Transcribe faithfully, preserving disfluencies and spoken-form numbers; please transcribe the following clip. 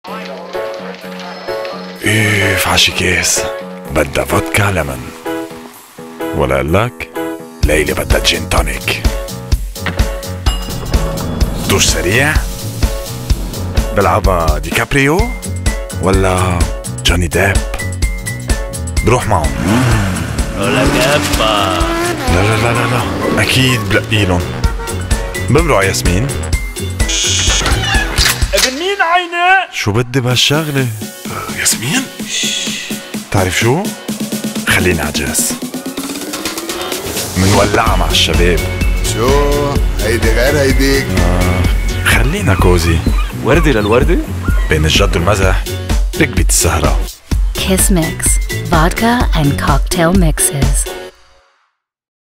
اوف عشي كيس بدها فودكا لمن، ولا اقول لك ليلى بدها جين تونيك. دوش سريع بلعبها ديكابريو ولا جوني ديب؟ بروح معهم ولا كابا. لا لا لا لا لا اكيد بلقيلن. بمرق ياسمين. ابن مين عيني؟ شو بدي بهالشغلة؟ آه ياسمين؟ تعرف شو؟ خليني عجز منولعها مع الشباب. شو؟ هيدي غير هيديك. آه خلينا كوزي. وردة للوردة؟ بين الجد والمزح ركبت السهرة. Kiss Mix, vodka and cocktail mixes.